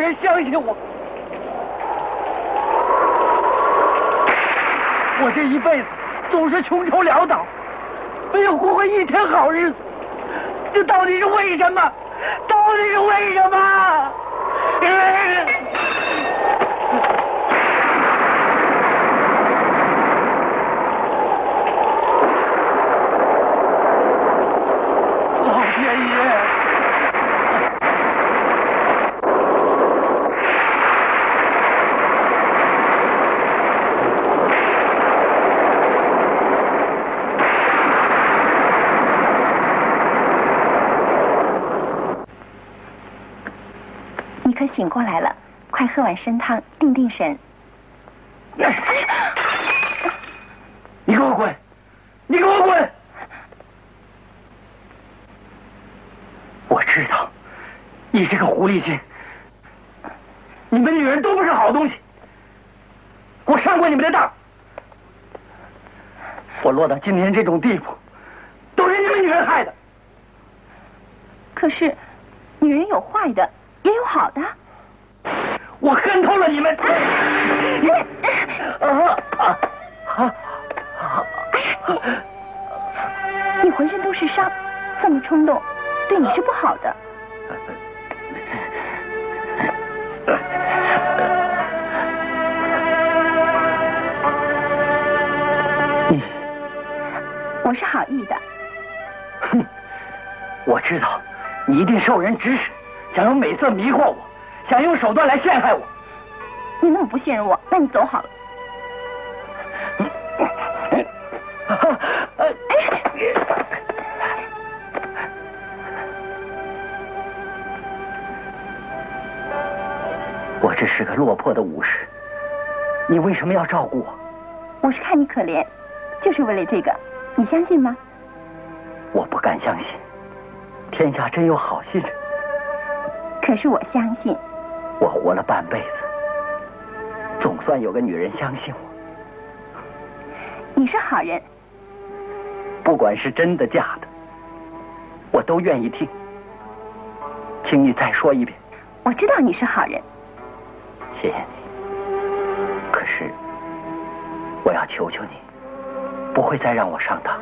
人相信我。我这一辈子总是穷愁潦倒，没有过一天好日子，这到底是为什么？到底是为什么？老天爷！ 你可醒过来了，快喝碗参汤，定定神。 你给我滚！你给我滚！我知道，你这个狐狸精，你们女人都不是好东西。我上过你们的当，我落到今天这种地步，都是你们女人害的。 可是，女人有坏的，也有好的。 我恨透了你们！ 你浑身都是伤，这么冲动，对你是不好的。我是好意的。 哼，我知道，你一定受人指使，想用美色迷惑我，想用手段来陷害我。 你那么不信任我，那你走好了。 我只是个落魄的武士，你为什么要照顾我？ 我是看你可怜，就是为了这个，你相信吗？ 我不敢相信，天下真有好心人。 可是我相信。 我活了半辈子，总算有个女人相信我。 你是好人， 不管是真的假的，我都愿意听。请你再说一遍。 我知道你是好人。 谢谢你。可是，我要求求你，不会再让我上当。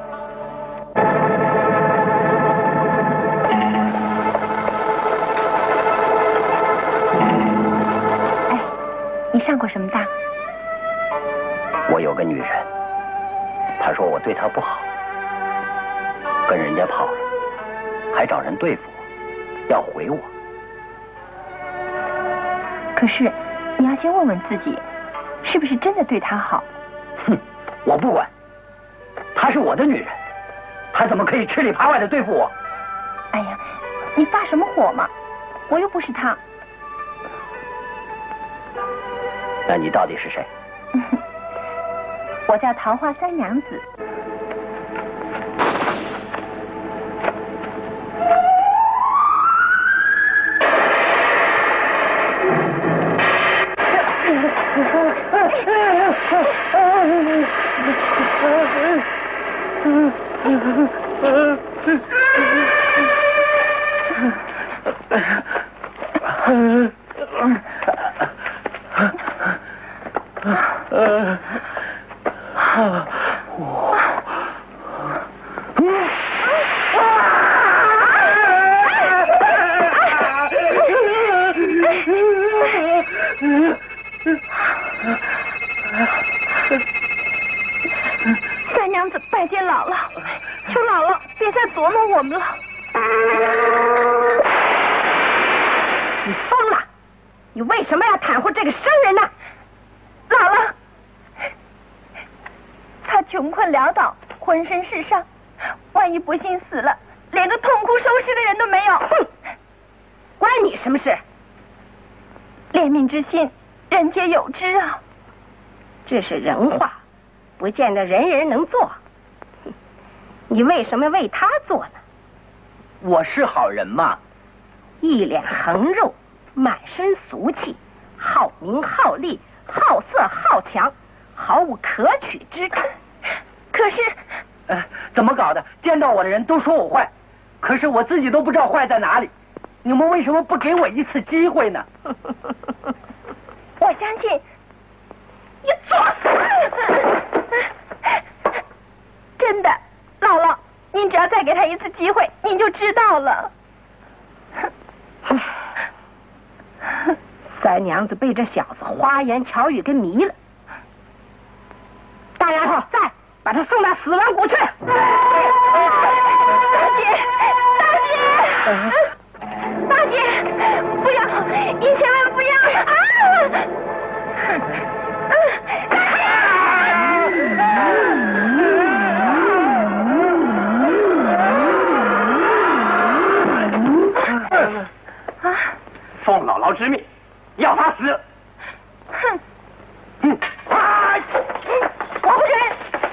哎，你上过什么当？ 我有个女人，她说我对她不好，跟人家跑了，还找人对付我，要毁我。 可是，你要先问问自己，是不是真的对她好？ 哼，我不管，她是我的女人，她怎么可以吃里扒外的对付我？ 哎呀，你发什么火嘛？我又不是她。 那你到底是谁？ 我叫桃花三娘子。三娘子拜见姥姥，求姥姥别再琢磨我们了。 你疯了！你为什么要袒护这个生人呢？ 姥姥，他穷困潦倒，浑身是伤，万一不幸死了，连个痛哭收尸的人都没有。 哼，关你什么事？ 怜悯之心，人皆有之啊。 这是人话，不见得人人能做。你为什么为他做呢？ 我是好人嘛。 一脸横肉，满身俗气，好名好利，好色好强，毫无可取之处。 可是， 怎么搞的？见到我的人都说我坏，可是我自己都不知道坏在哪里。你们为什么不给我一次机会呢？ 相信。你作死！真的，姥姥，您只要再给他一次机会，您就知道了。 三娘子被这小子花言巧语给迷了。大丫头，在，把他送到死亡谷去。大姐，大姐，不要，你千万不要啊！ 奉姥姥之命，要他死。 哼！ 国夫人，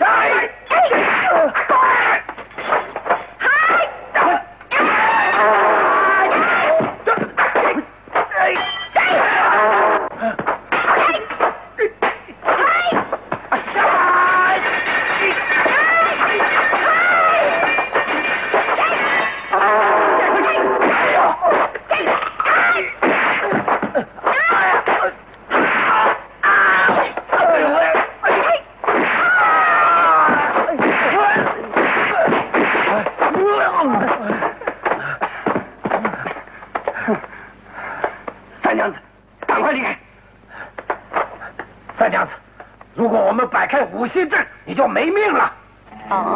三娘子，赶快离开！三娘子，如果我们摆开五行阵，你就没命了。 哦。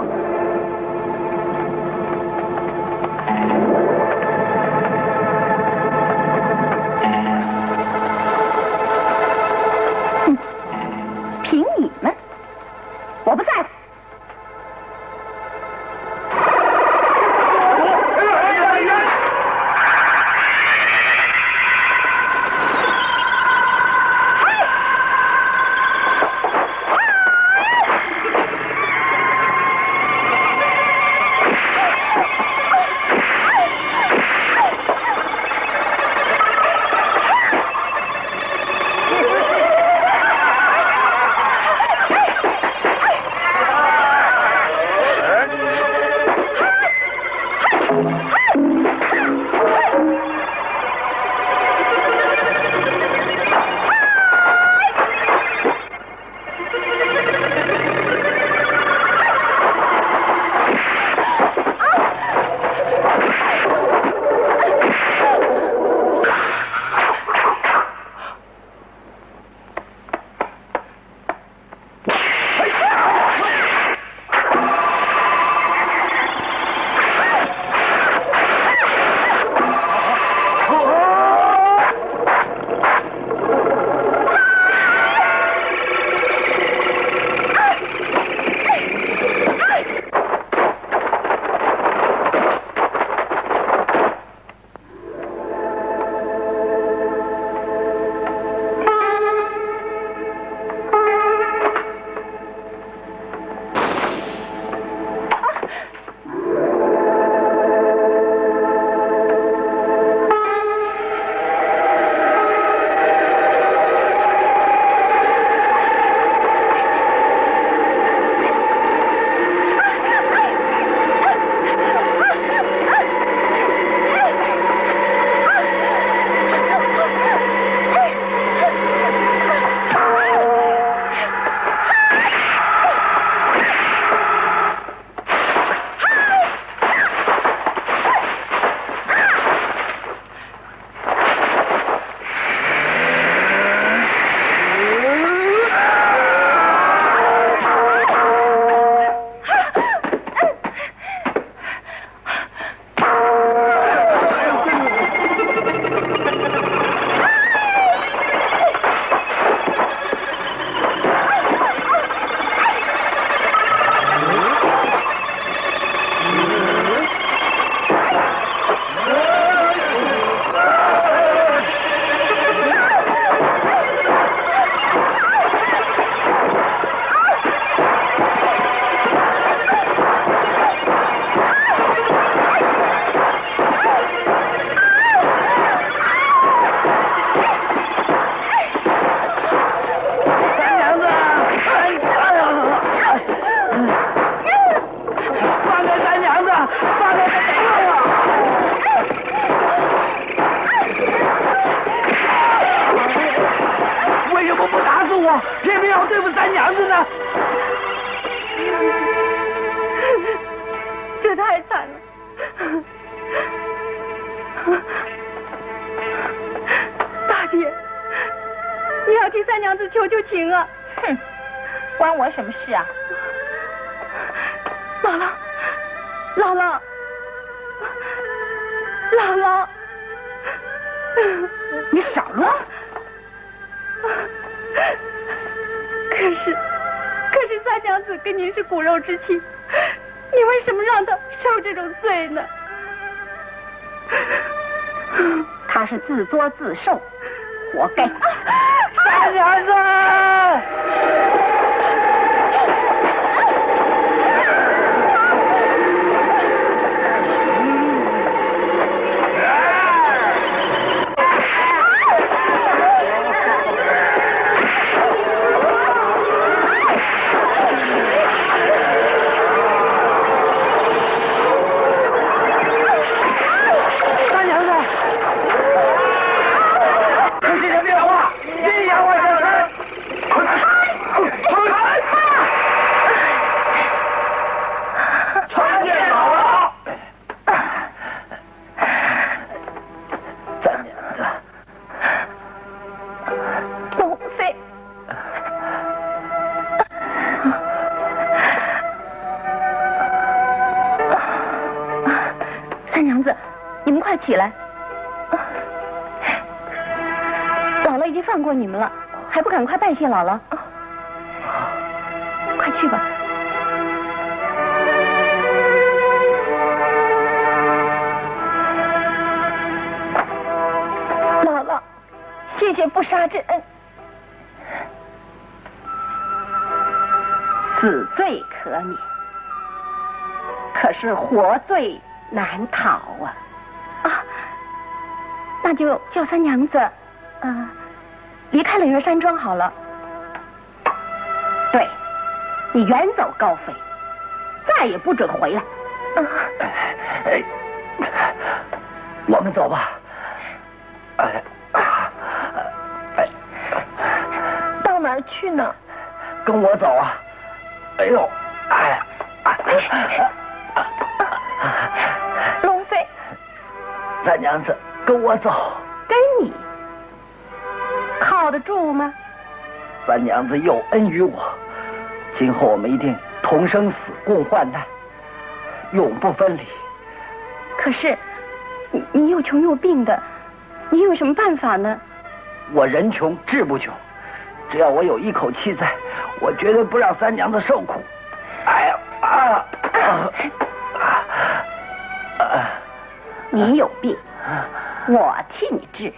凭你们，我不在乎。 我，偏偏要对付三娘子呢？ 这太惨了！大姐，你要替三娘子求求情啊！ 哼，关我什么事啊？ 姥姥，姥姥，姥姥， 你少乱！ 可是三娘子跟您是骨肉之亲，你为什么让她受这种罪呢？ 他是自作自受，活该。 三娘子！ 起来，姥姥已经放过你们了，还不赶快拜谢姥姥？快去吧。姥姥，谢谢不杀之恩。 死罪可免，可是活罪难逃啊！ 那就叫三娘子，离开冷月山庄好了。 对，你远走高飞，再也不准回来。 我们走吧。 到哪儿去呢？ 跟我走啊！哎呦， 龙飞， 三娘子。跟我走， 跟你靠得住吗？ 三娘子有恩于我，今后我们一定同生死，共患难，永不分离。 可是你又穷又病的，你有什么办法呢？ 我人穷志不穷，只要我有一口气在，我绝对不让三娘子受苦。 你有病，我替你治。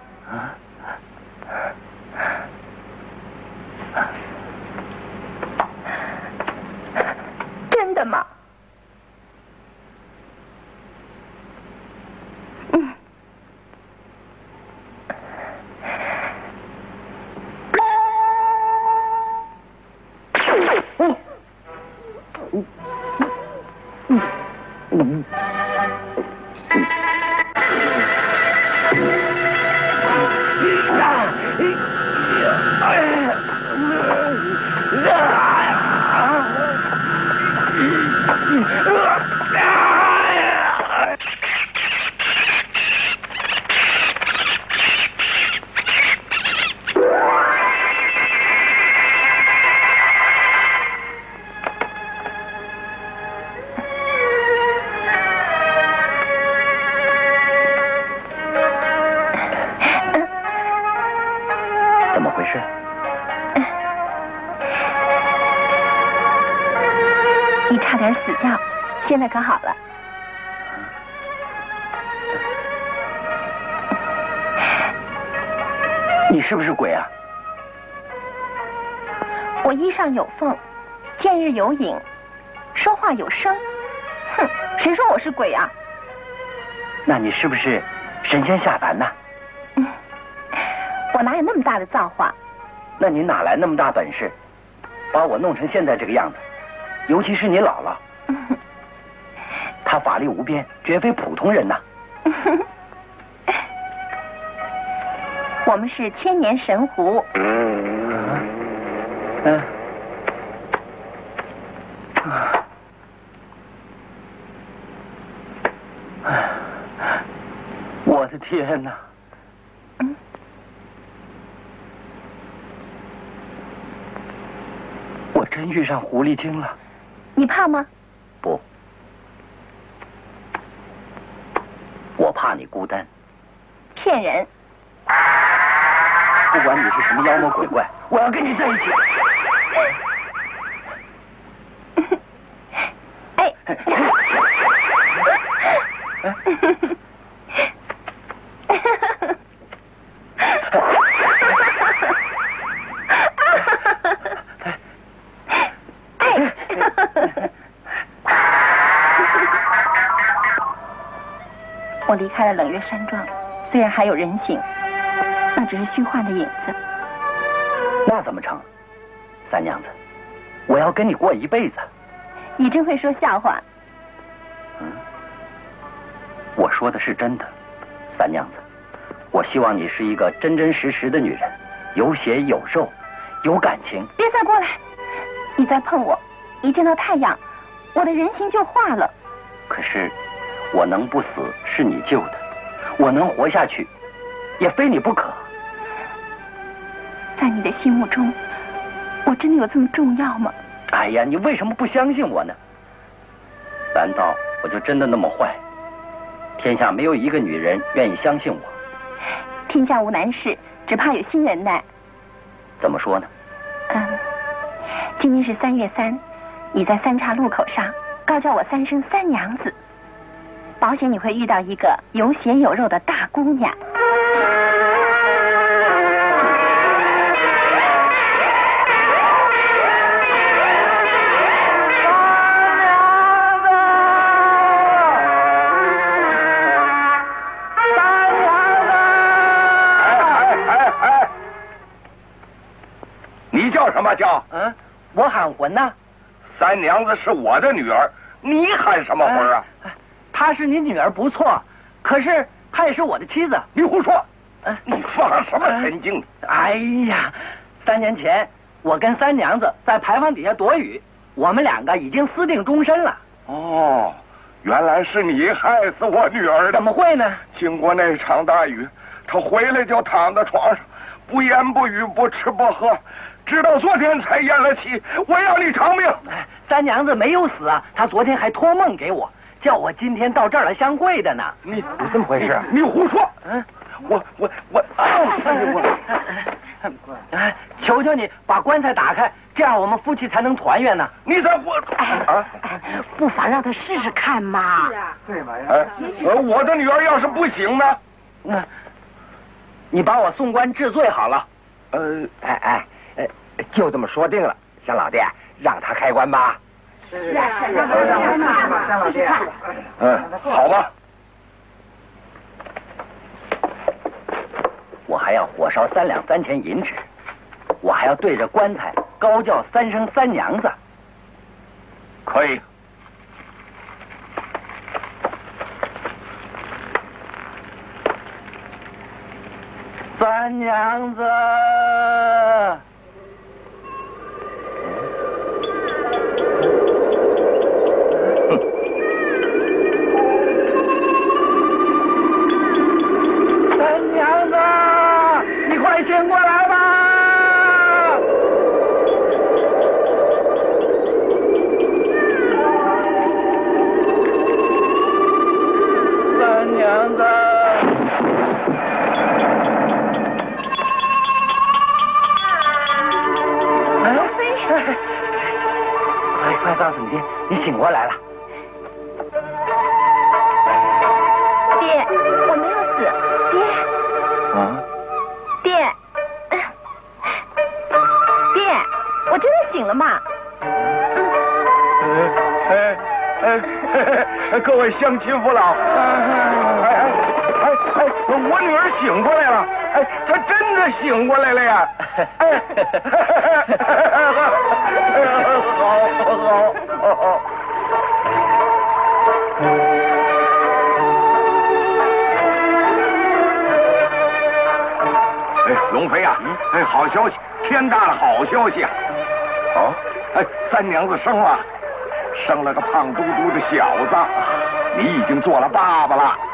真的吗？现在可好了。 你是不是鬼啊？ 我衣上有缝，见日有影，说话有声。哼，谁说我是鬼啊？ 那你是不是神仙下凡呐？ 我哪有那么大的造化？ 那你哪来那么大本事，把我弄成现在这个样子？尤其是你姥姥。他法力无边，绝非普通人呐。 我们是千年神狐。 我的天哪！我真遇上狐狸精了。 你怕吗？ 不，我怕你孤单。 骗人！ 不管你是什么妖魔鬼怪，我要跟你在一起。 哎。我离开了冷月山庄，虽然还有人形，那只是虚幻的影子。 那怎么成？三娘子，我要跟你过一辈子。 你真会说笑话。 我说的是真的，三娘子，我希望你是一个真真实实的女人，有血有肉，有感情。 别再过来！你再碰我，一见到太阳，我的人形就化了。 可是，我能不死是你救的，我能活下去，也非你不可。 在你的心目中，我真的有这么重要吗？ 哎呀，你为什么不相信我呢？难道我就真的那么坏？天下没有一个女人愿意相信我。 天下无难事，只怕有心人难。 怎么说呢？ 今天是3月3，你在三岔路口上告叫我3声三娘子，保险你会遇到一个有血有肉的大姑娘。 你叫什么叫？ 我喊魂呐。 三娘子是我的女儿，你喊什么魂啊？ 她是你女儿不错，可是她也是我的妻子。 你胡说！你发什么神经？ 哎呀，3年前我跟三娘子在牌坊底下躲雨，我们2个已经私定终身了。 哦，原来是你害死我女儿的。 怎么会呢？ 经过那场大雨，她回来就躺在床上，不言不语，不吃不喝。直到昨天才咽了气，我要你偿命。 三娘子没有死啊，她昨天还托梦给我，叫我今天到这儿来相会的呢。 你怎么回事？你胡说！ 求求你把棺材打开，这样我们夫妻才能团圆呢。 你在不妨让他试试看嘛。 对吧？我的女儿要是不行呢？ 你把我送官治罪好了。 就这么说定了，香老弟，让他开棺吧。 是啊，让他开嘛，香老弟。 好吧。 我还要火烧3两3钱银纸，我还要对着棺材高叫3声三娘子。 可以。 三娘子。三娘子，你快醒过来吧！三娘子。快告诉你爹，你醒过来了。 爹，我没有死，爹。爹，爹，我真的醒了嘛？ 各位乡亲父老，我女儿醒过来了，她真的醒过来了呀！好。龙飞啊，好消息，天大的好消息啊！ 哦，哎，三娘子生了，生了个胖嘟嘟的小子，你已经做了爸爸了。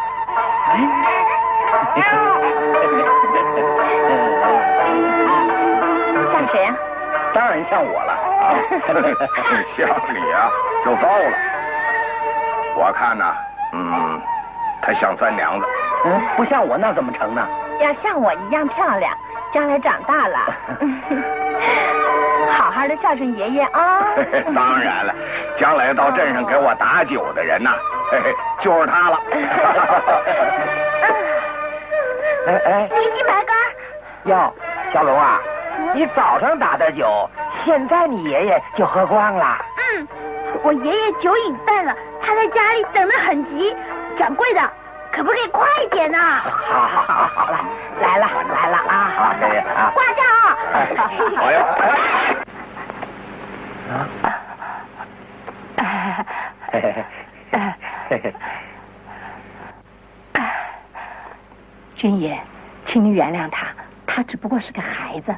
像谁呀？ 当然像我了啊！ 像你啊，就糟了。我看呐，他像三娘子。 不像我那怎么成呢？ 要像我一样漂亮，将来长大了，好好的孝顺爷爷啊！ 当然了，将来到镇上给我打酒的人呐，就是他了。 哎， 一斤白干。 哟，小龙啊，你早上打的酒，现在你爷爷就喝光了。 我爷爷酒瘾犯了，他在家里等得很急。掌柜的，可不可以快一点呢？ 好了，来了啊！好，爷爷啊， 挂账啊！ 好呀。 君爷，请你原谅他，他只不过是个孩子。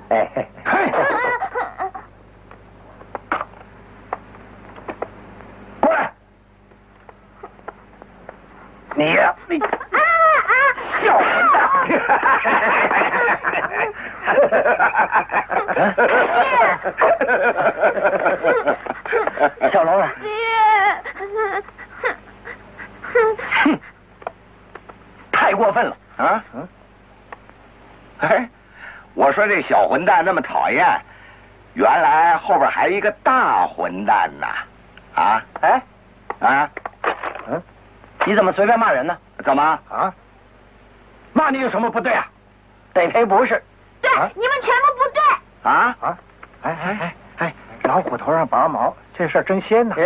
过来！你呀，小混蛋！小龙啊！ 太过分了啊！哎，我说这小混蛋那么讨厌，原来后边还一个大混蛋呢！啊！ 你怎么随便骂人呢？ 怎么啊？骂你有什么不对啊？ 得赔不是？ 对，你们全部不对。 啊？ 哎，老虎头上拔毛，这事儿真鲜呐！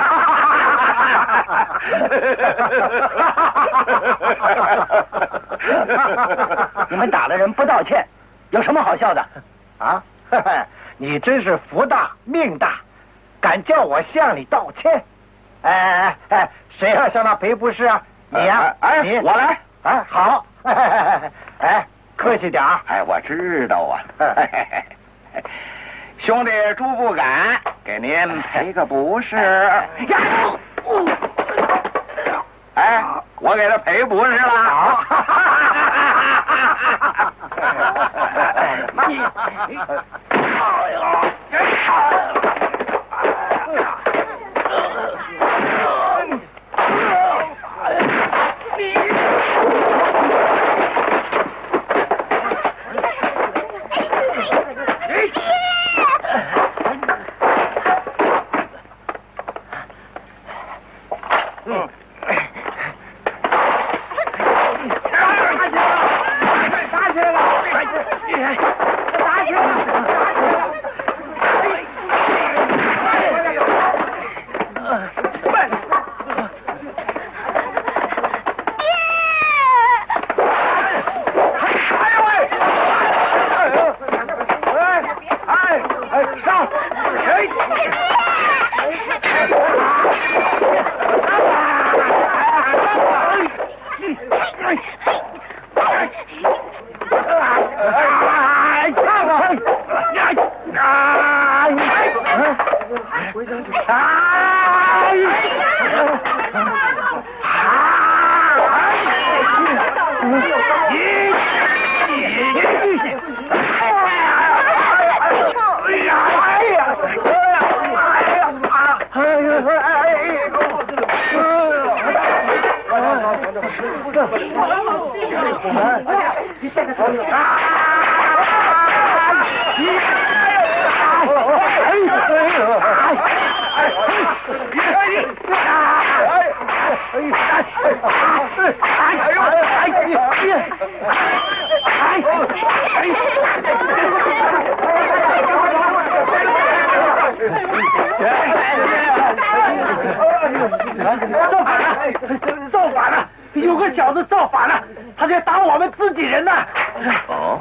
你们打了人不道歉，有什么好笑的？ 啊，你真是福大命大，敢叫我向你道歉？哎，谁要向他赔不是啊？你呀，你我来。 好，哎，客气点啊。 哎，我知道啊。兄弟猪不敢给您赔个不是。哎，我给他赔不是了。 造反了！有个小子造反了，他在打我们自己人呢。 哦。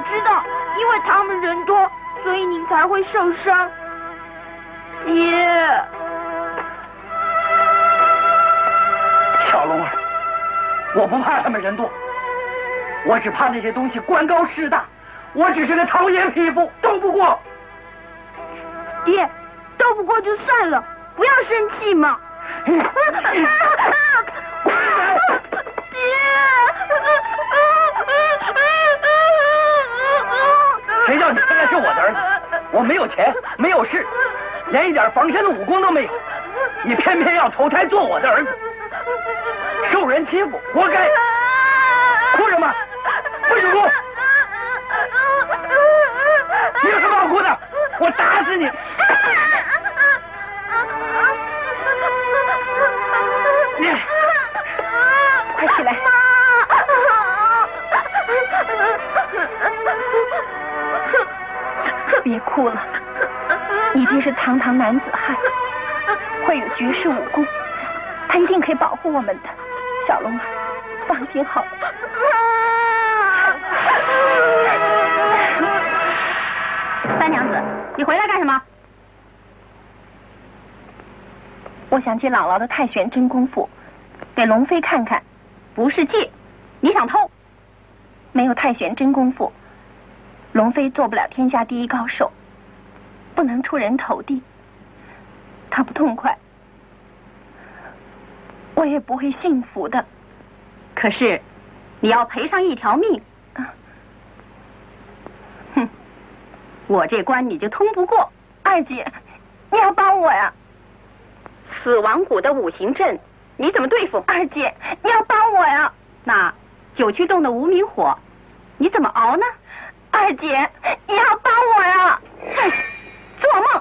知道，因为他们人多，所以你才会受伤。爹， 小龙儿，我不怕他们人多，我只怕那些东西官高势大，我只是个陶冶匹夫，斗不过。 爹，斗不过就算了，不要生气嘛。爹， 谁叫你现在是我的儿子？我没有钱，没有势，连一点防身的武功都没有，你偏偏要投胎做我的儿子，受人欺负，活该！哭什么？不许哭！你有什么好哭的？我打死你！你快起来！别哭了，你爹是堂堂男子汉，会有绝世武功，他一定可以保护我们的。小龙儿，放心好了。 三娘子，你回来干什么？ 我想借姥姥的太玄真功夫，给龙妃看看。 不是借，你想偷？ 没有太玄真功夫，龙妃做不了天下第一高手，不能出人头地。她不痛快，我也不会幸福的。 可是，你要赔上一条命。哼，我这关你就通不过。 二姐，你要帮我呀！ 死亡谷的五行阵，你怎么对付？ 二姐，你要帮我呀！ 那九曲洞的无名火，你怎么熬呢？ 二姐，你要帮我呀！ 哼，做梦！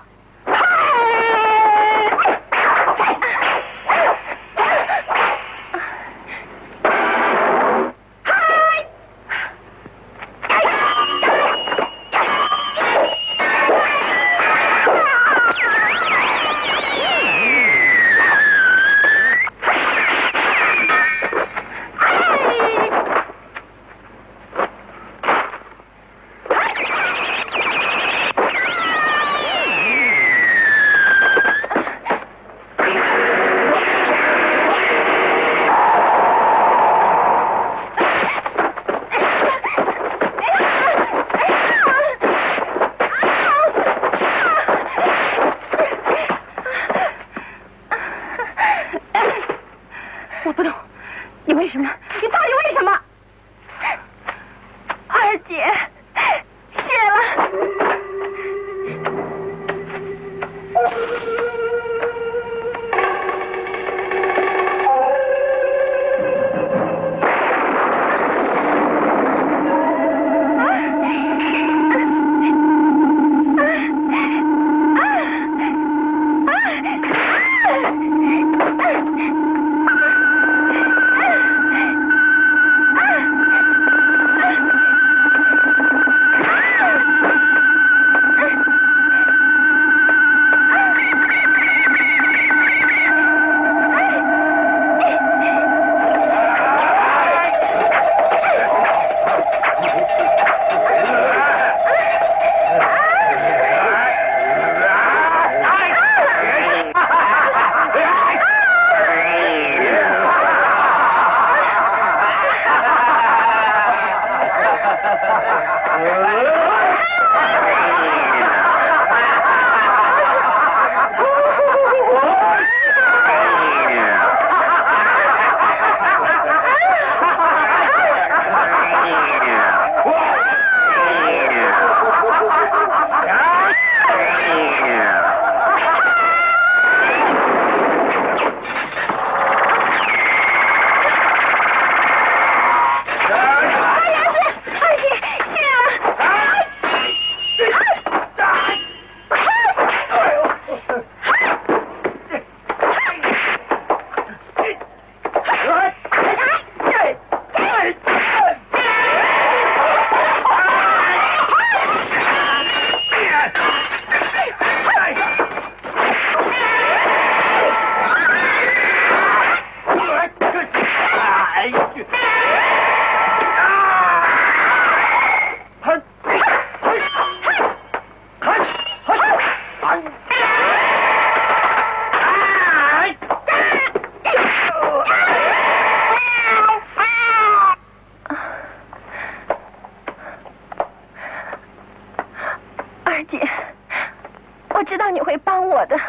二姐，我知道你会帮我的。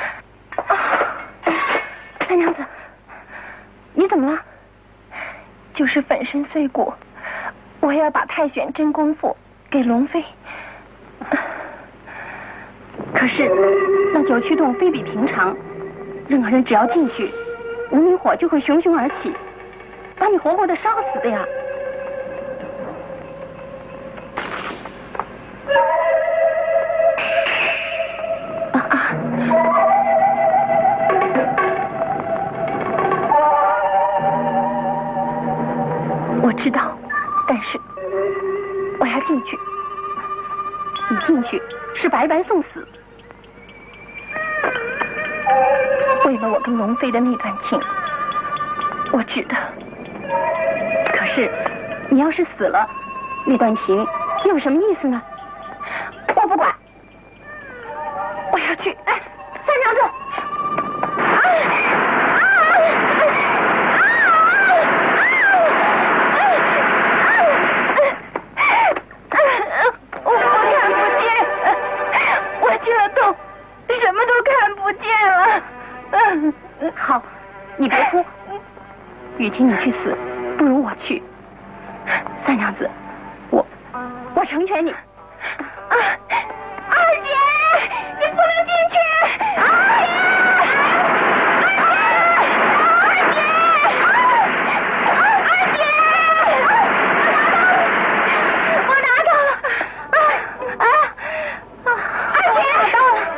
三娘子，你怎么了？就是粉身碎骨，我要把太玄真功夫给龙飞。可是那九曲洞非比平常，任何人只要进去，无名火就会熊熊而起，把你活活的烧死的呀！我知道，但是我要进去，一进去是白白送死。为了我跟龙飞的那段情，我知道。可是你要是死了，那段情有什么意思呢？我不管，我要去。哎，三娘子！我看不见，我进了洞，什么都看不见了。好，你别哭。与其你去死，不如我去。三娘子，我成全你。二姐，你不能进去！二姐，我拿到了！二姐，拿到了！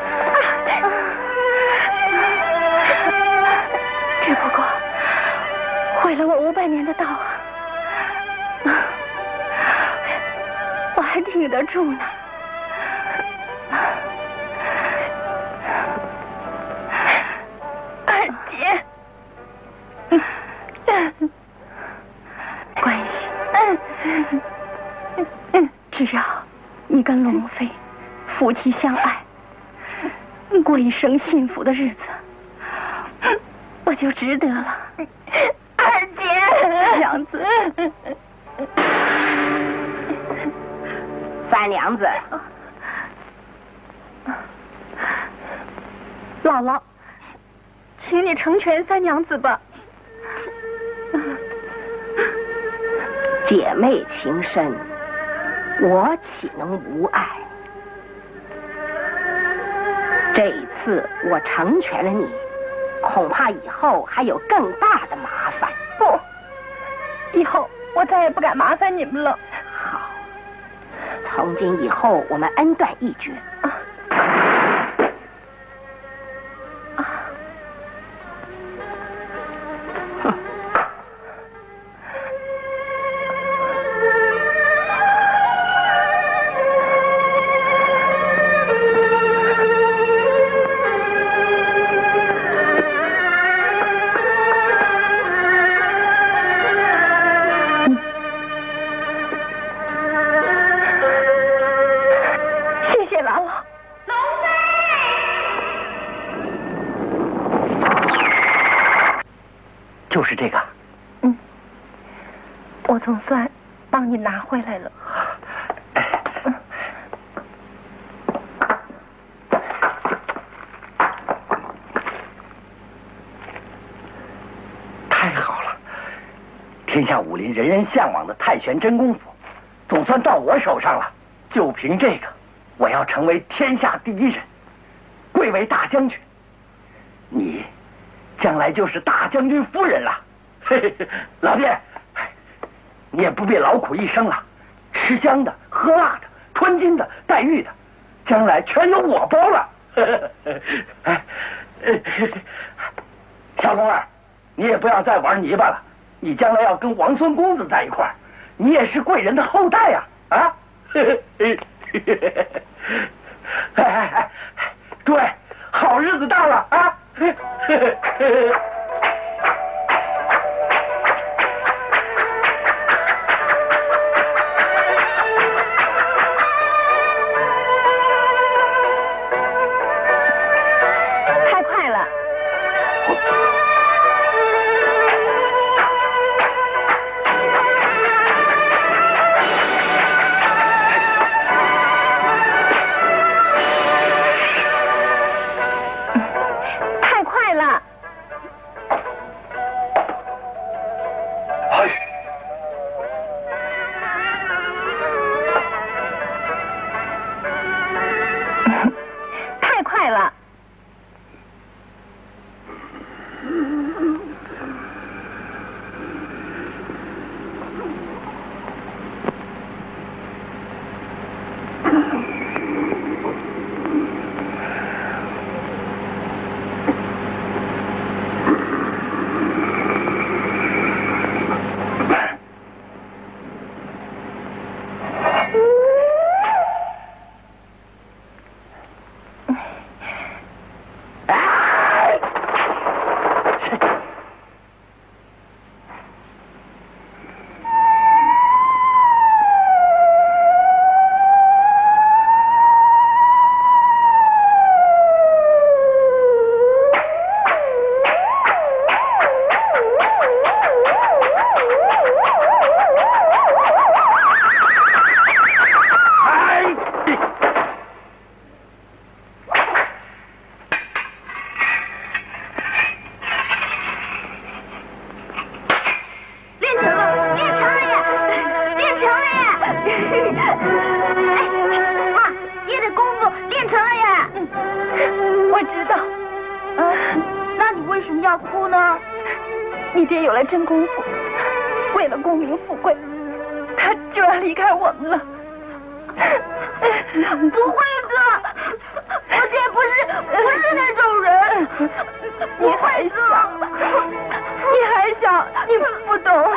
只不过毁了我500年的道啊！我还挺得住呢。二姐，关系，只要你跟龙飞夫妻相爱，过一生幸福的日子，我就值得了。二姐，娘子， 三娘子， 姥姥，请你成全三娘子吧。 姐妹情深，我岂能无爱？这一次我成全了你，恐怕以后还有更大的麻烦。 不，以后我再也不敢麻烦你们了。 好，从今以后我们恩断义绝。 就是这个。 我总算帮你拿回来了。 太好了，天下武林人人向往的太玄真功夫，总算到我手上了。就凭这个，我要成为天下第一人，贵为大将军。你将来就是大将军夫人了。嘿嘿，老弟，你也不必劳苦一生了，吃香的，喝辣的，穿金的，戴玉的，将来全由我包了。小龙儿，你也不要再玩泥巴了，你将来要跟王孙公子在一块儿，你也是贵人的后代呀！啊！诸位，好日子到了啊！ 太快了。 妈，爹的功夫练成了呀！ 我知道。 那你为什么要哭呢？ 你爹有了真功夫，为了功名富贵，他就要离开我们了。 不会的，我爹不是那种人，不会的。 你还小，你不懂。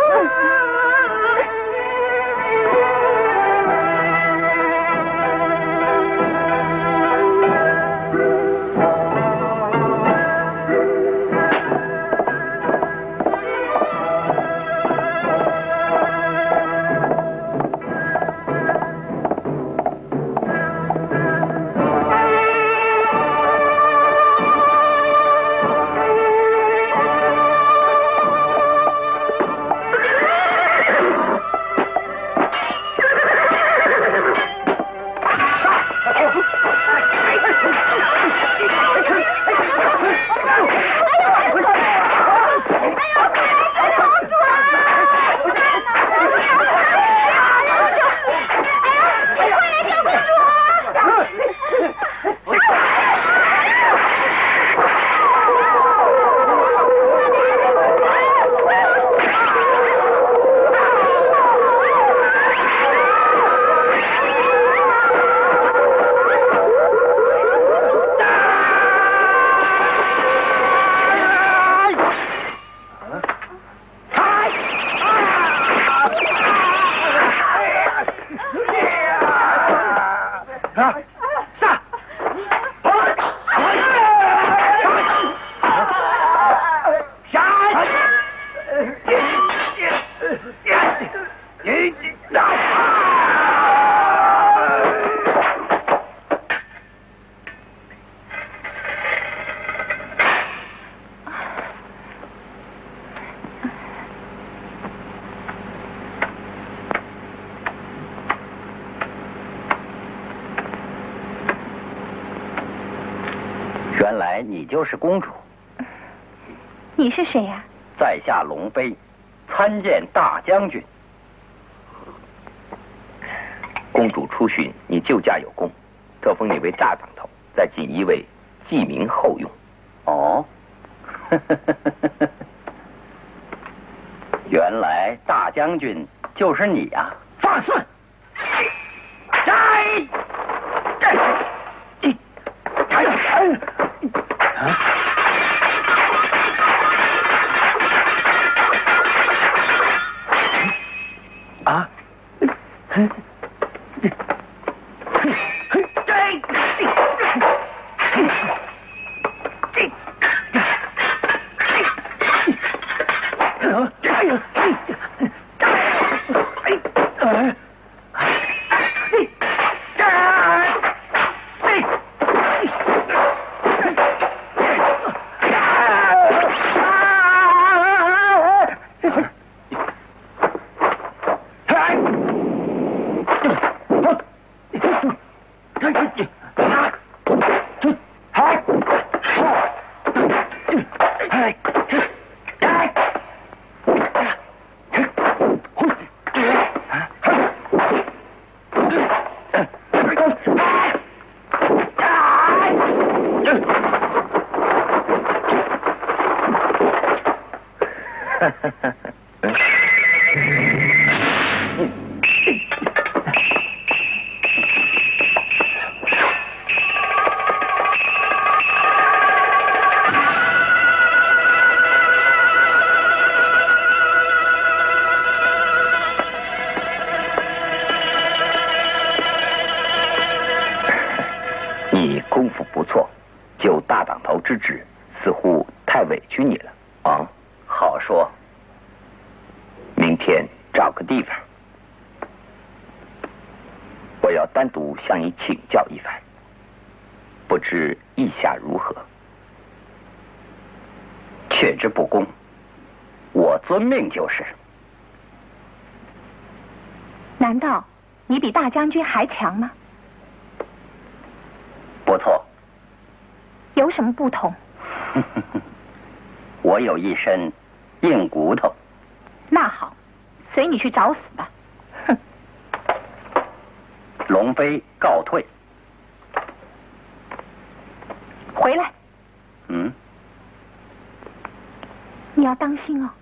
原来你就是公主。 你是谁呀？ 在下龙飞，参见大将军。 公主出巡，你救驾有功，特封你为大党头，再锦衣卫，记名后用。 哦，原来大将军就是你呀！ 放肆！啊！ 你功夫不错，就大党头之职，似乎太委屈你了啊。 好说。 明天找个地方，我要单独向你请教一番，不知意下如何？ 却之不恭，我遵命就是。 难道你比大将军还强吗？ 不错。 有什么不同？ 我有一身硬骨头。 那好，随你去找死吧。哼。 龙飞告退。 回来， 嗯， 你要当心哦。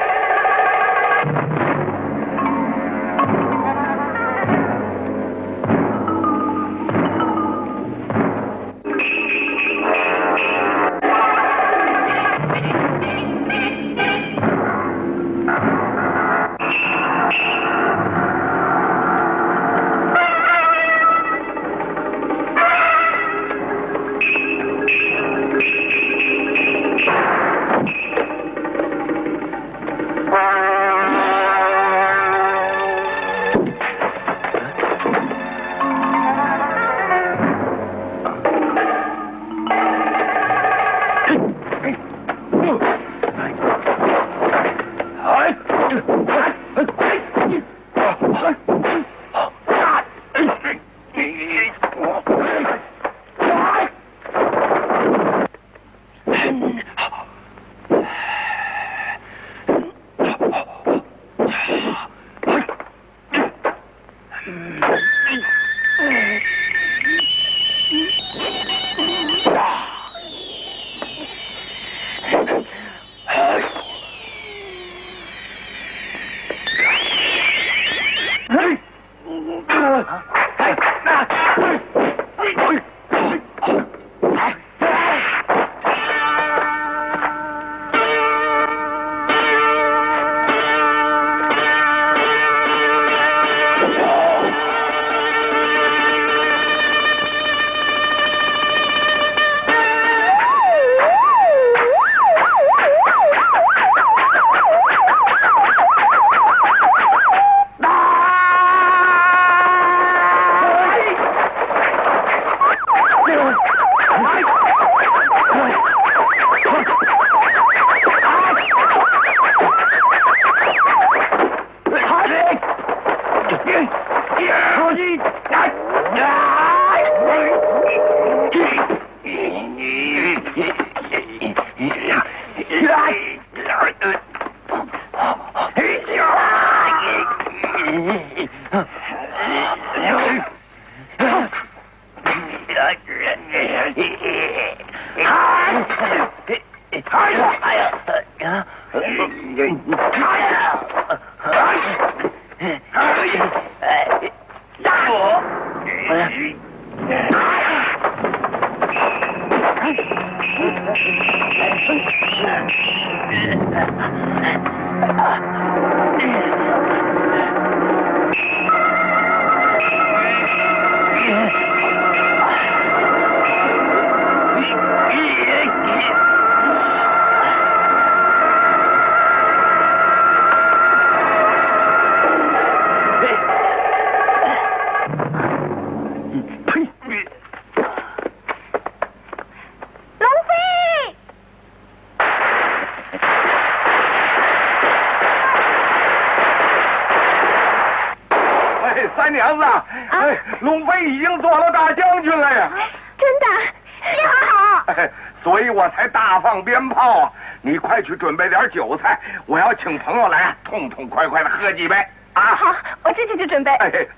三娘子，龙飞已经做了大将军了呀！ 真的，你好。 所以我才大放鞭炮啊！你快去准备点酒菜，我要请朋友来，痛痛快快的喝几杯啊！ 好，我这就准备。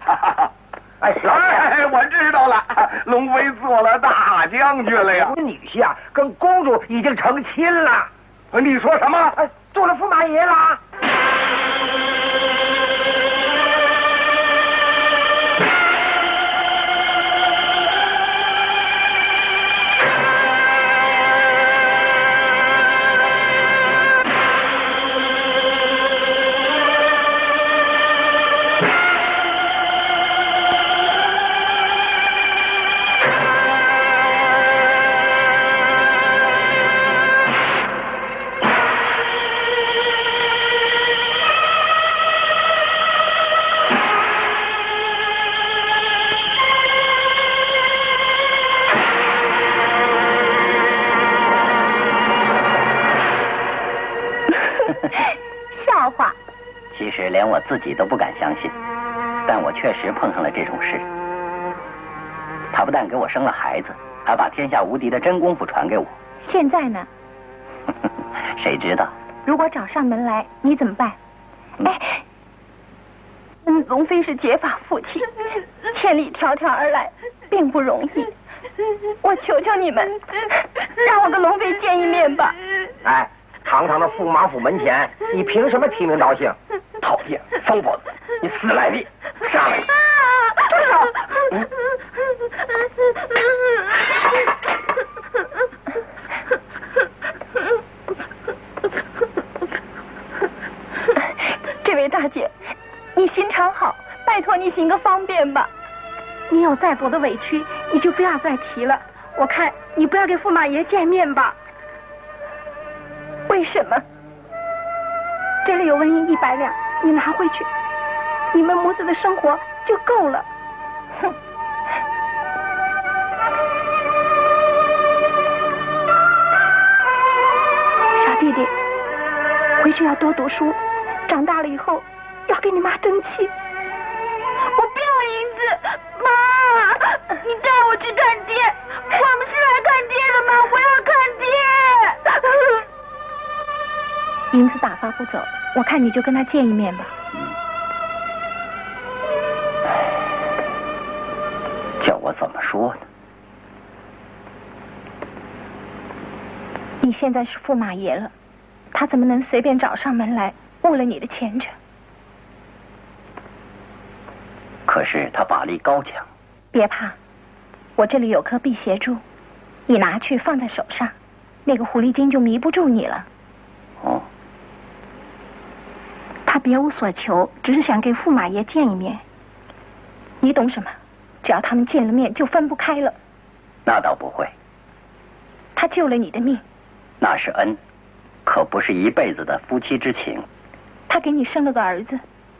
我知道了，龙飞做了大将军了呀！ 女婿啊，跟公主已经成亲了。 你说什么？ 做了驸马爷了。 连我自己都不敢相信，但我确实碰上了这种事。他不但给我生了孩子，还把天下无敌的真功夫传给我。 现在呢？ 谁知道？ 如果找上门来，你怎么办？龙飞是结发父亲，千千里迢迢而来，并不容易。我求求你们，让我跟龙飞见一面吧。 哎，堂堂的驸马府门前，你凭什么提名道姓？讨厌，疯婆子，你死赖逼，上来！住手！ 这位大姐，你心肠好，拜托你行个方便吧。你有再多的委屈，你就不要再提了。我看你不要跟驸马爷见面吧。为什么？这里有纹银100两，你拿回去，你们母子的生活就够了。哼！小弟弟，回去要多读书，长大了以后要给你妈争气。我不要银子，妈，你带我去看爹，我们是来看爹的妈，我要看爹。银子打发不走，我看你就跟他见一面吧。 叫我怎么说呢？ 你现在是驸马爷了，他怎么能随便找上门来误了你的前程？ 可是他法力高强。 别怕，我这里有颗辟邪珠，你拿去放在手上，那个狐狸精就迷不住你了。 哦。 他别无所求，只是想给驸马爷见一面。你懂什么？只要他们见了面，就分不开了。 那倒不会。 他救了你的命。 那是恩，可不是一辈子的夫妻之情。 他给你生了个儿子。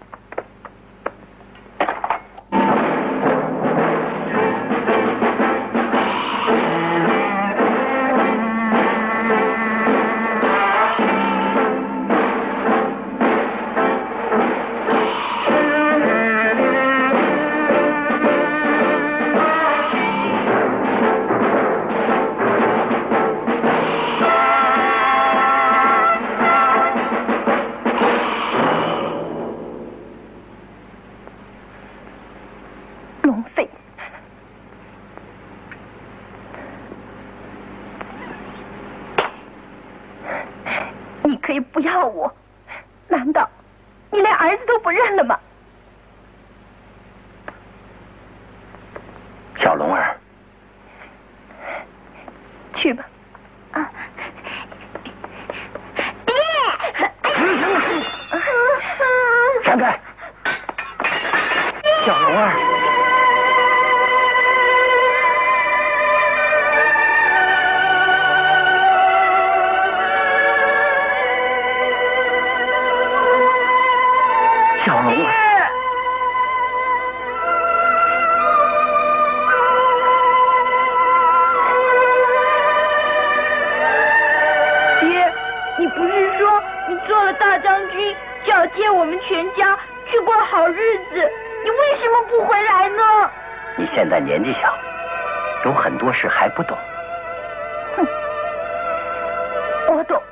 年纪小，有很多事还不懂。 哼，我懂。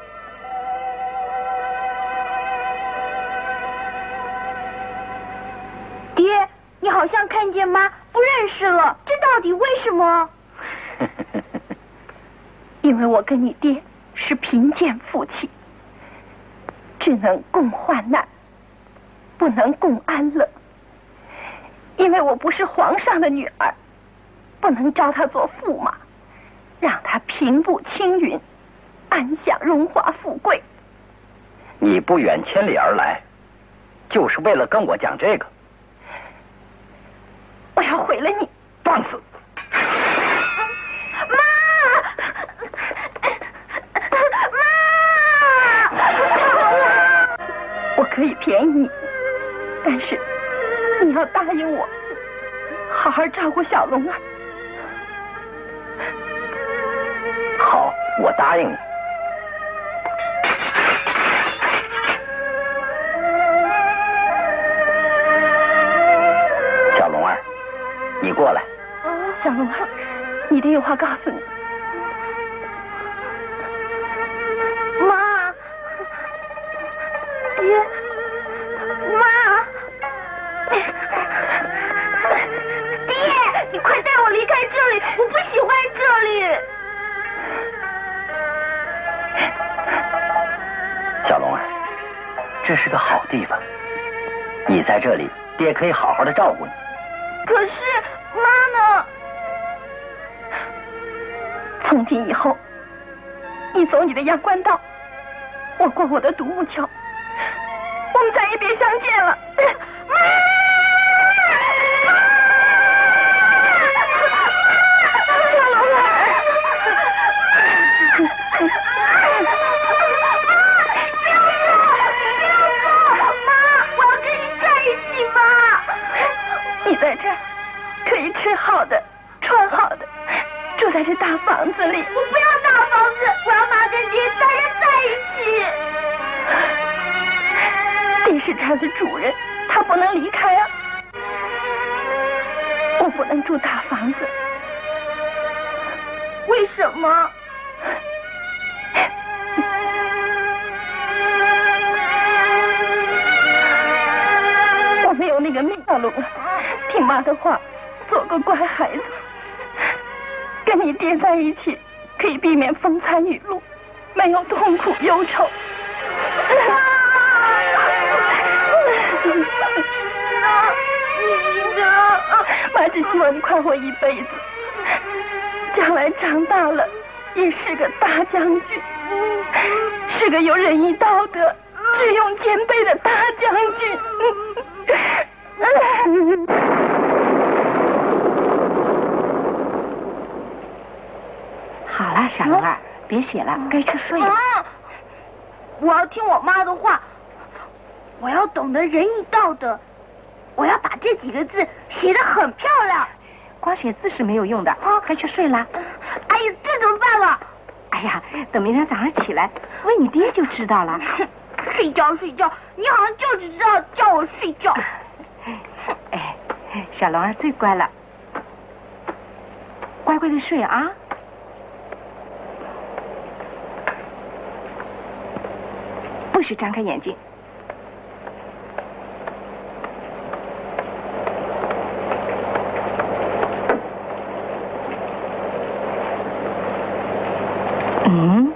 爹，你好像看见妈不认识了，这到底为什么？因为我跟你爹是贫贱夫妻，只能共患难，不能共安乐。因为我不是皇上的女儿，不能招他做驸马，让他平步青云，安享荣华富贵。 你不远千里而来，就是为了跟我讲这个？ 我要毁了你！ 放肆！ 妈！我可以便宜你，但是你要答应我，好好照顾小龙啊！ 好，我答应你。小龙儿，你过来。 小龙儿，你爹有话告诉你。妈，爹，妈，爹。 地方，你在这里，爹可以好好的照顾你。 可是妈呢？ 从今以后，你走你的阳关道，我过我的独木桥，我们再也别相见了。妈！小龙儿， 妈，我要跟你在一起嘛！ 你在这儿可以吃好的，穿好的，住在这大房子里。 我不要大房子，我要妈跟爹大家在一起。 爹是这儿的主人，他不能离开啊。我不能住大房子， 为什么？ 我没有那个命，小龙啊，听妈的话，做个乖孩子，跟你爹在一起，可以避免风餐雨露，没有痛苦忧愁。妈只希望你快活一辈子，将来长大了也是个大将军，是个有仁义道德、智勇兼备的大将军。 好了，小龙儿，别写了，该去睡了。 我要听我妈的话，我要懂得仁义道德，我要把这几个字写得很漂亮。 光写字是没有用的，该去睡啦。 哎呀，这怎么办啊？ 哎呀，等明天早上起来问你爹就知道了。 睡觉睡觉，你好像就只知道叫我睡觉。 哎，小龙儿最乖了，乖乖的睡啊。不许张开眼睛。嗯。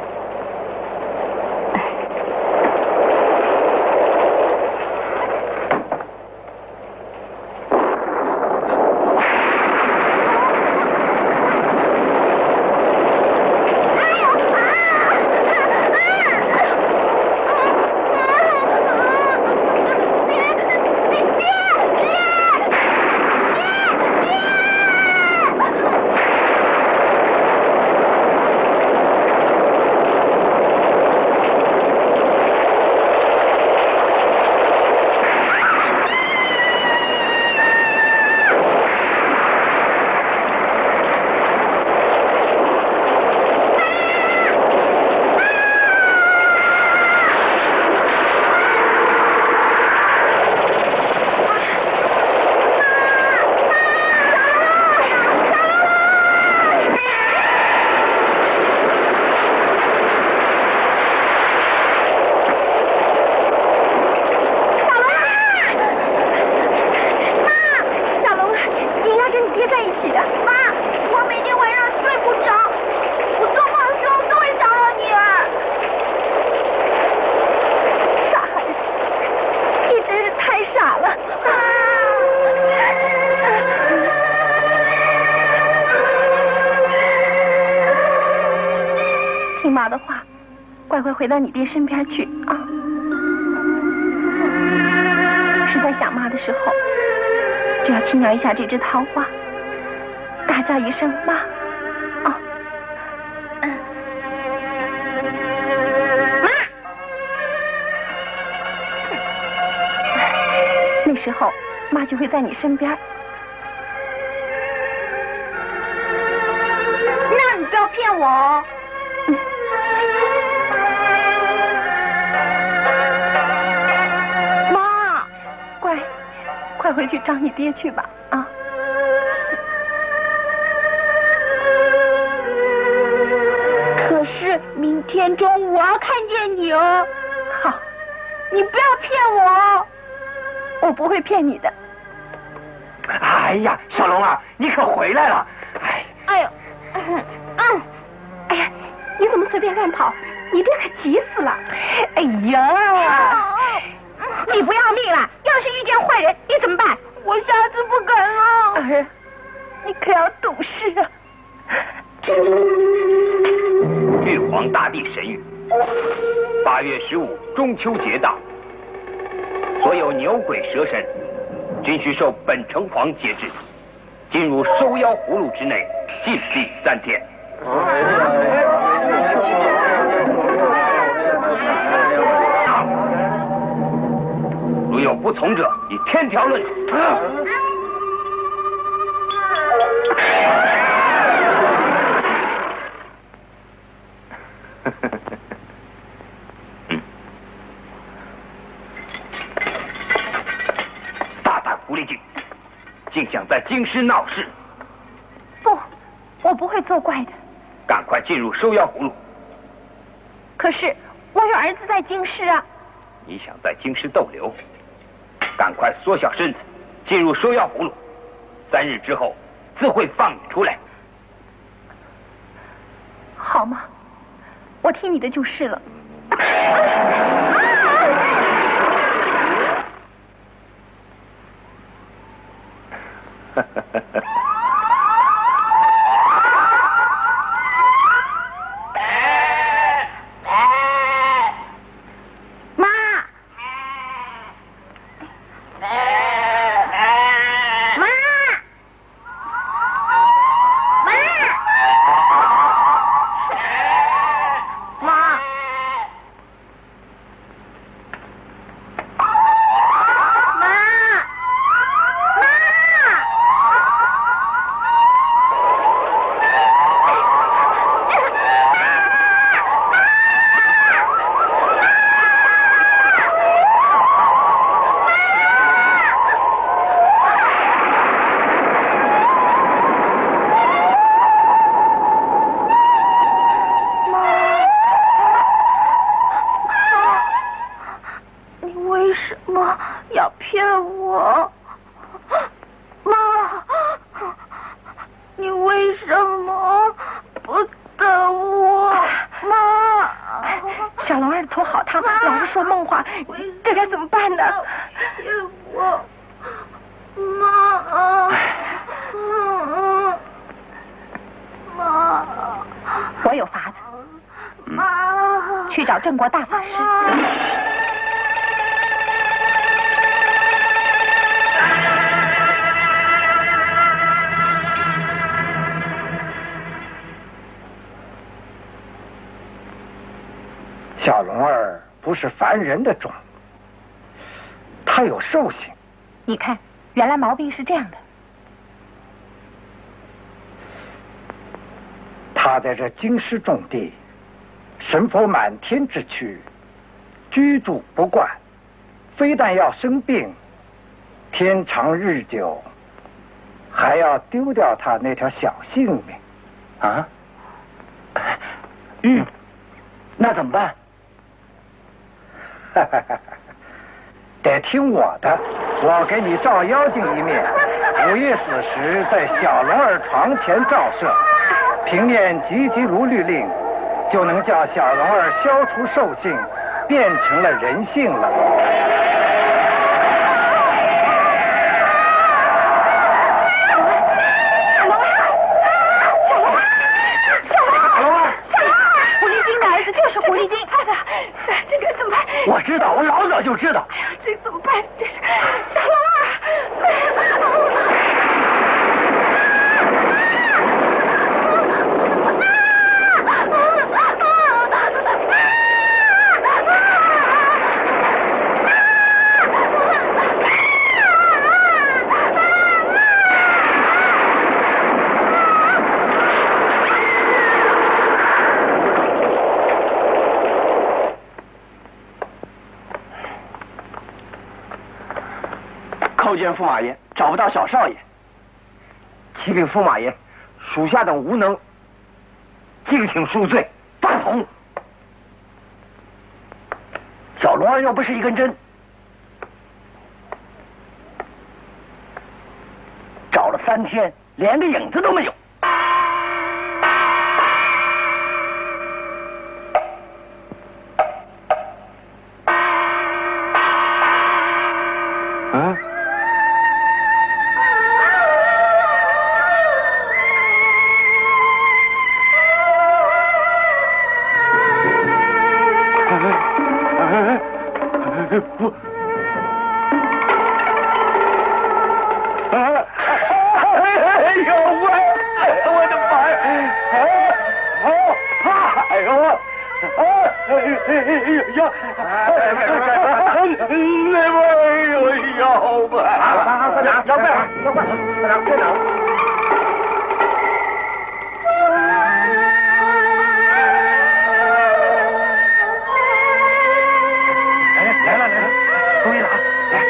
听妈的话，乖乖回到你爹身边去啊！实在想妈的时候，只要轻摇一下这枝桃花，大叫一声妈啊！妈，那时候妈就会在你身边。 那你不要骗我哦。 妈，乖，快回去找你爹去吧啊！ 可是明天中午我要看见你哦。 好， 你不要骗我哦。 我不会骗你的。 哎呀，小龙啊，你可回来了！ 哎呦， 哎呀，你怎么随便乱跑？你爹可急死了！哎呀！ 你不要命了？要是遇见坏人，你怎么办？ 我下次不敢了。 儿，你可要懂事啊！ 玉皇大帝神谕：8月15中秋节到，所有牛鬼蛇神均需受本城隍节制，进入收妖葫芦之内禁闭3天。如有不从者，以天条论处。大胆狐狸精，竟想在京师闹事！ 不，我不会作怪的。 赶快进入收妖葫芦！ 可是我有儿子在京师啊！ 你想在京师逗留？赶快缩小身子，进入收妖葫芦。3日之后，自会放你出来。 好吗？我听你的就是了。郑国大法师， 小龙儿不是凡人的种，他有兽性。 你看，原来毛病是这样的。 他在这京师种地。神佛满天之躯，居住不惯，非但要生病，天长日久，还要丢掉他那条小性命。 啊？那怎么办？ 得听我的，我给你照妖精一面。午夜子时，在小龙儿床前照射，凭念急急如律令。就能叫小龙儿消除兽性，变成了人性了。 小龙儿，狐狸精的儿子就是狐狸精，这个怎么办？ 我知道，我老早就知道。 这怎么办？这是小龙儿。 叩见驸马爷，找不到小少爷。启禀驸马爷，属下等无能，敬请恕罪。大同，小龙儿又不是一根针，找了3天，连个影子都没有。 不。哎呦喂！我的妈呀！哎呦！那边有腰吧？快点，腰快，腰快，快点，快点！来了，注意了啊！来，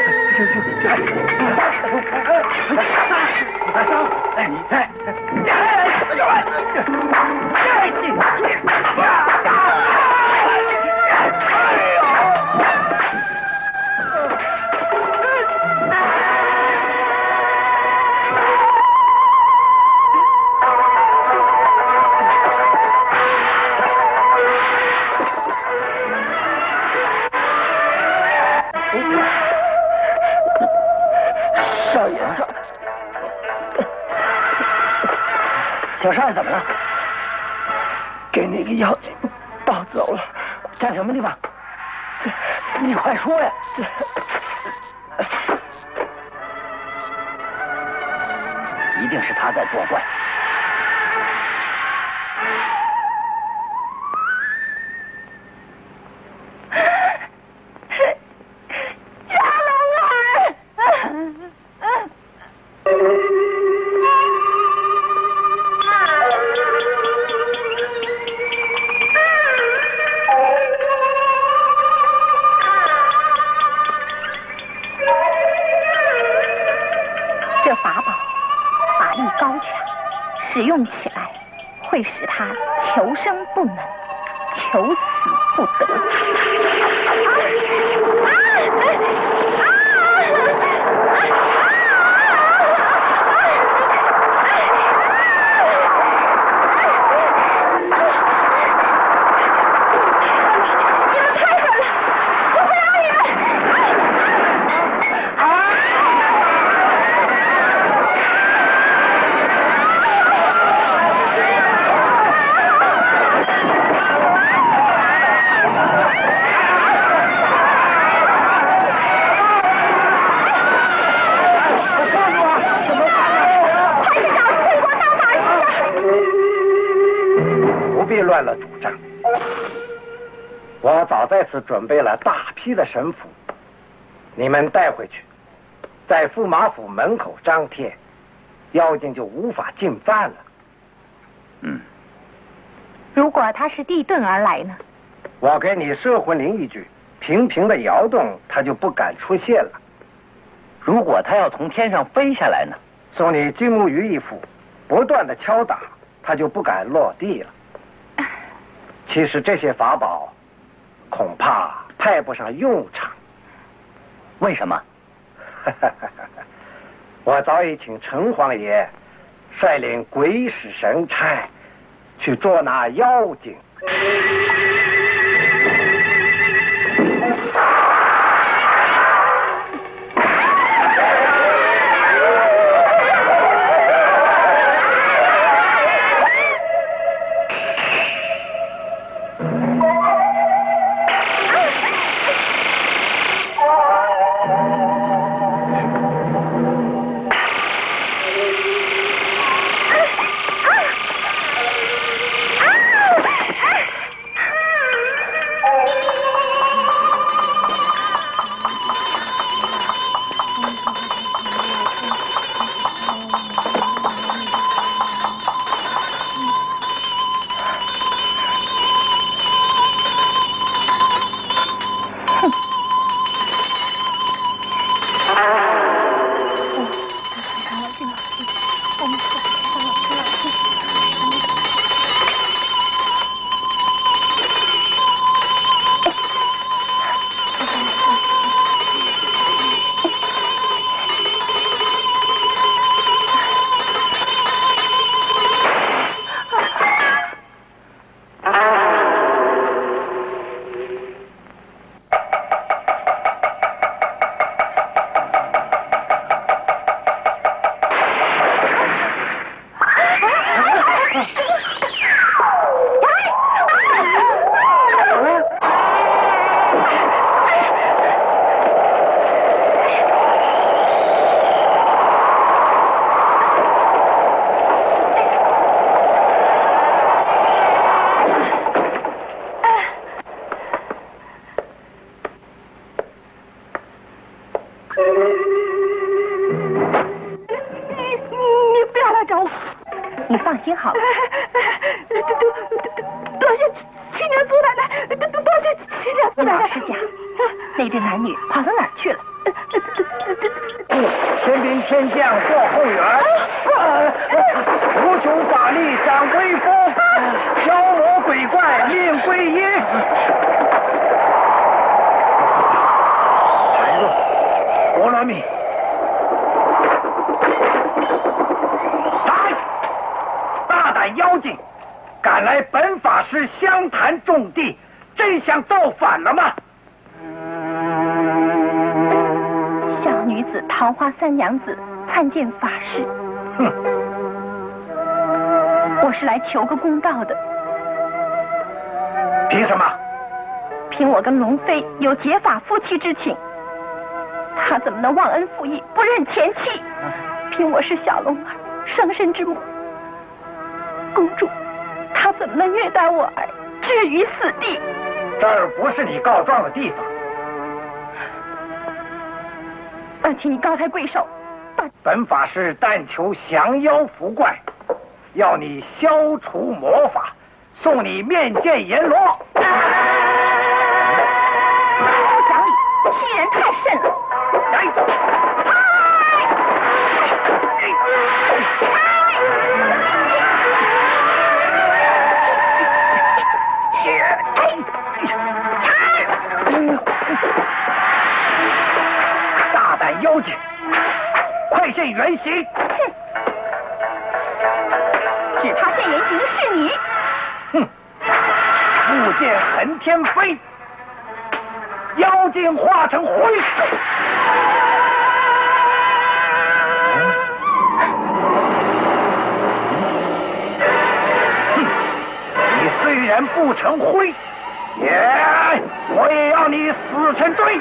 少爷，小少爷怎么了？给那个妖精抱走了，在什么地方？你快说呀！一定是他在作怪。 使用起来会使他求生不能，求死不得。乱了主张。我早在此准备了大批的神符，你们带回去，在驸马府门口张贴，妖精就无法进犯了。如果他是地遁而来呢？ 我给你摄魂铃一句，频频的摇动，他就不敢出现了。如果他要从天上飞下来呢？送你金木鱼一副，不断的敲打，他就不敢落地了。其实这些法宝恐怕派不上用场。为什么？我早已请陈王爷率领鬼使神差去捉拿妖精。 着我。你放心好了。 多谢亲娘祖奶奶，多谢亲娘祖奶奶。 老实讲，那对男女跑到哪儿去了？ 天兵天将过后援，无穷法力展威风，消魔鬼怪命归阴。来了，波罗蜜。来，大胆妖精，敢来本法师湘潭种地，真想造反了吗？ 小女子桃花三娘子参见法师。 哼， 我是来求个公道的。 凭什么？ 凭我跟龙妃有结发夫妻之情，他怎么能忘恩负义，不认前妻？凭我是小龙儿生身之母，公主，他怎么能虐待我儿，置于死地？ 这儿不是你告状的地方。 那请你高抬贵手， 本法师但求降妖伏怪，要你消除魔法，送你面见阎罗。 不讲理，欺人太甚了！ 来，大胆妖精，快现原形！ 只怕现原形的是你。 哼，复见横天飞，妖精化成灰。你虽然不成灰，我也要你死成堆。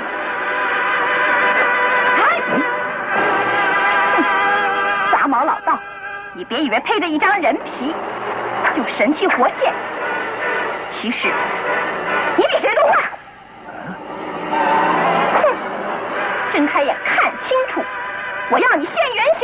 杂毛老道，你别以为配着一张人皮就神气活现，其实你比谁都坏。哼，睁开眼看清楚，我要你现原形。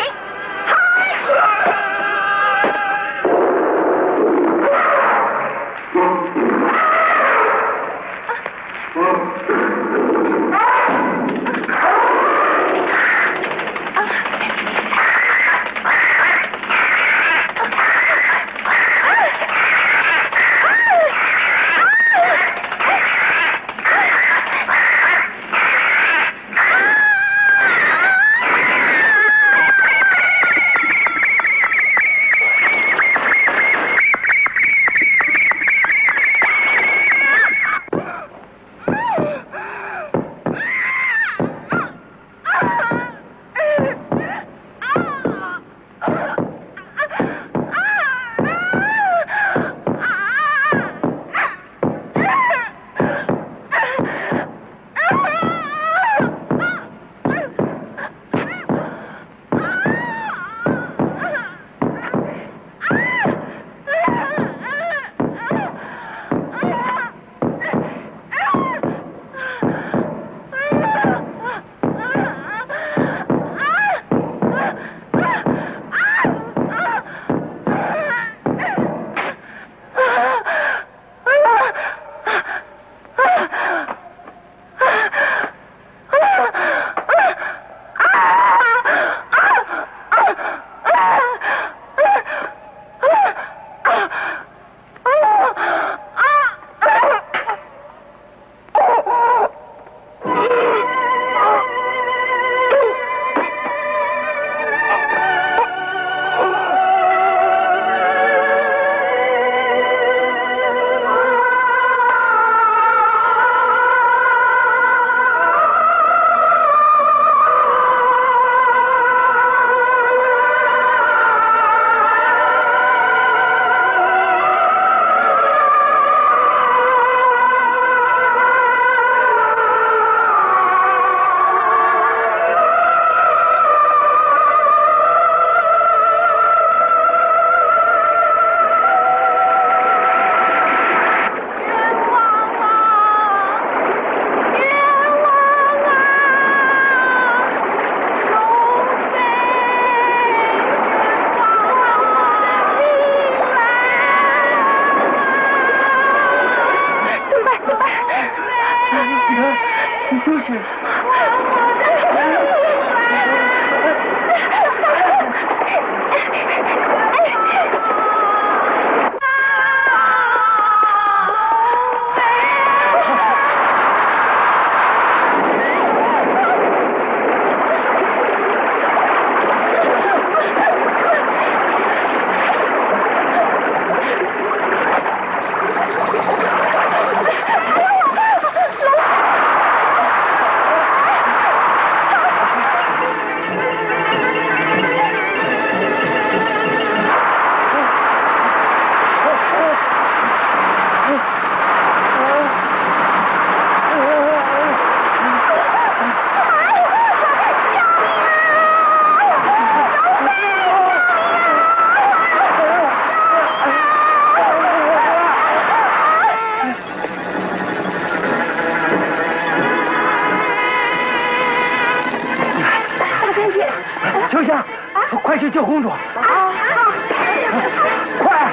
就是。快去救公主！快！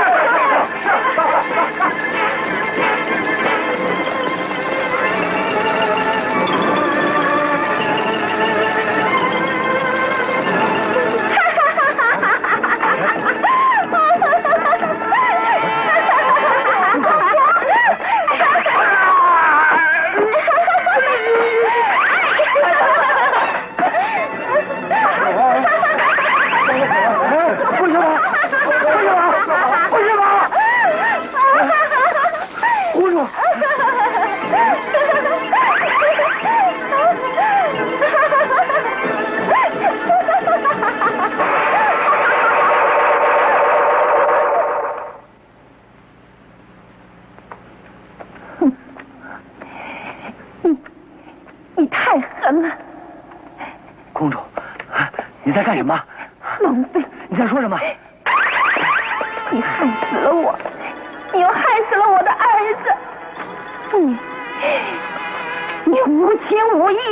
你太狠了， 公主，你在干什么？ 龙飞， 你在说什么？ 你害死了我，你又害死了我的儿子，你无情无义，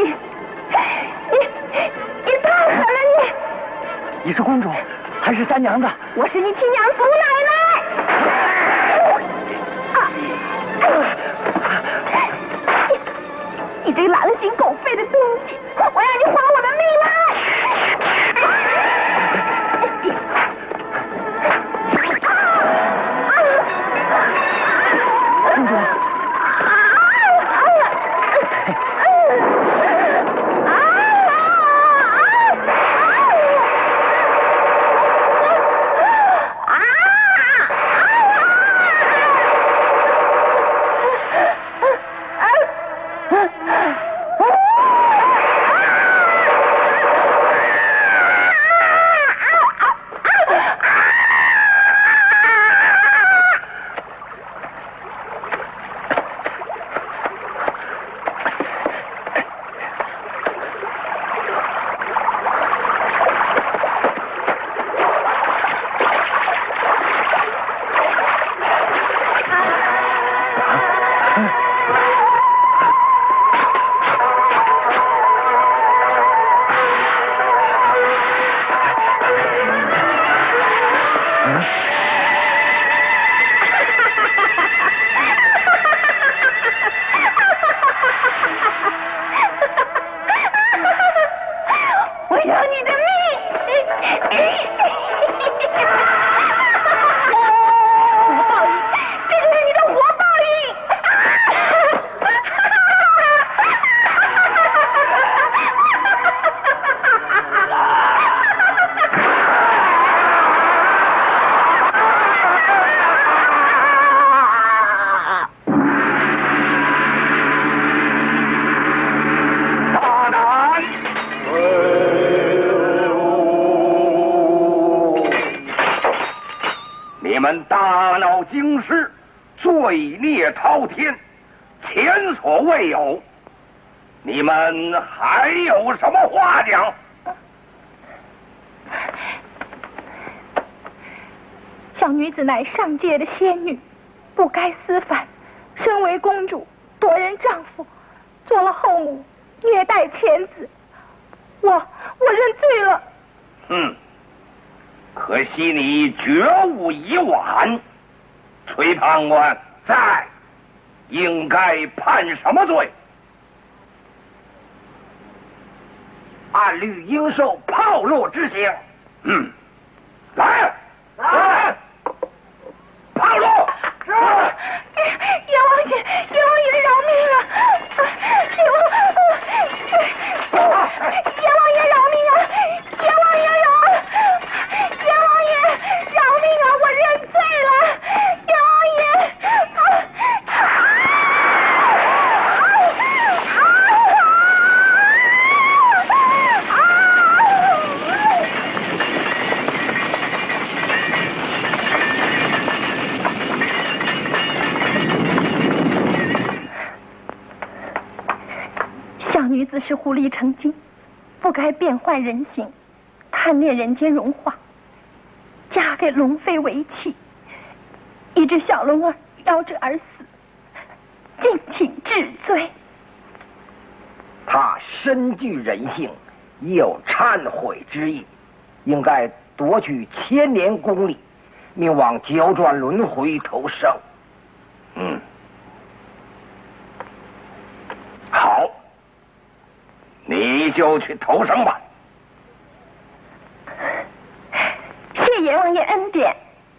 你太狠了你！ 你是公主还是三娘子？ 我是你亲娘祖奶奶！你这个狼心狗肺的东西，我让你还我的命来！ 公主。罪孽滔天，前所未有。你们还有什么话讲？ 小女子乃上界的仙女，不该私反。身为公主，夺人丈夫，做了后母，虐待前子，我认罪了。 可惜你觉悟已晚。崔判官，在应该判什么罪？ 把绿鹰兽炮烙之刑。来，炮烙！是。 阎王爷饶命啊！阎王爷饶命啊！阎王爷饶命啊！我认罪了，阎王爷。女子是狐狸成精，不该变换人形，贪恋人间荣华，嫁给龙妃为妻，以致小龙儿夭折而死，敬请治罪。 他深具人性，已有忏悔之意，应该夺取1000年功力，命往九转轮回投生。好。你就去投生吧。 谢阎王爷恩典。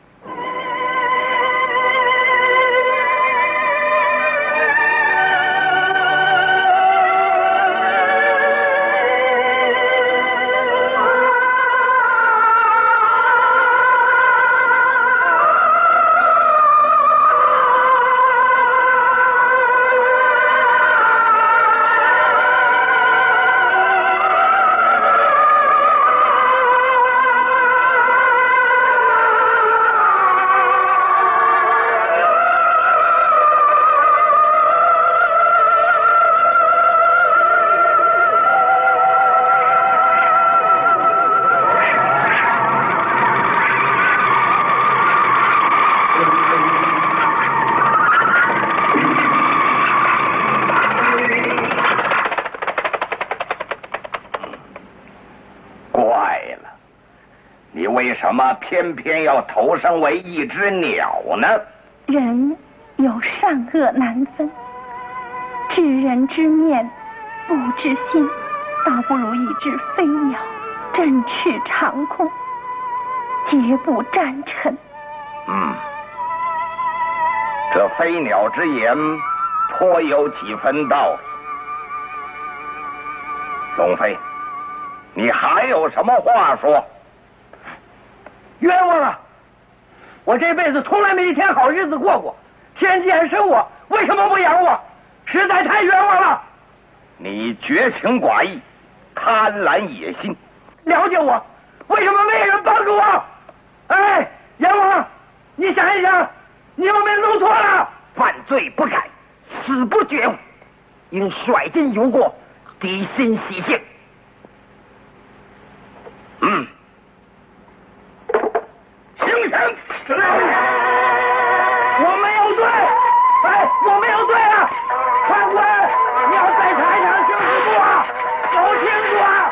为什么偏偏要投生为一只鸟呢？ 人有善恶难分，知人知面不知心，倒不如一只飞鸟，振翅长空，绝不沾尘。 这飞鸟之言颇有几分道理。龙飞，你还有什么话说？ 冤枉啊！我这辈子从来没一天好日子过过，天既然生我，为什么不养我？实在太冤枉了！ 你绝情寡义，贪婪野心。 了解我，为什么没有人帮助我？哎，阎王，你想一想，你有没有弄错了？ 犯罪不改，死不觉悟，应率真有过，涤心洗性。 我没有罪，哎，我没有罪啊！判官，你要再查一查刑事部啊，搞清楚啊！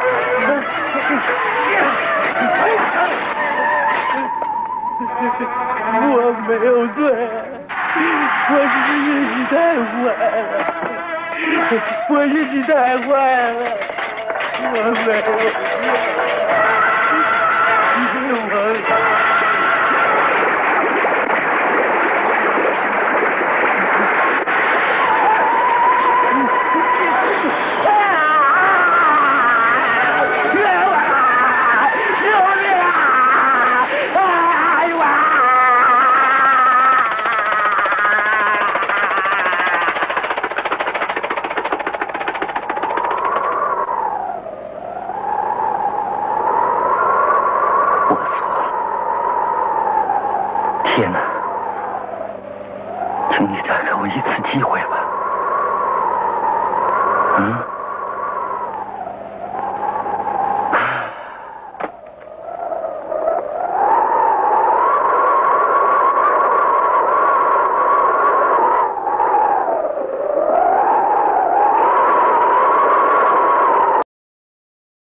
我没有罪，我是你太坏了，我是你太坏了，我没有罪，天哪，请你再给我一次机会吧。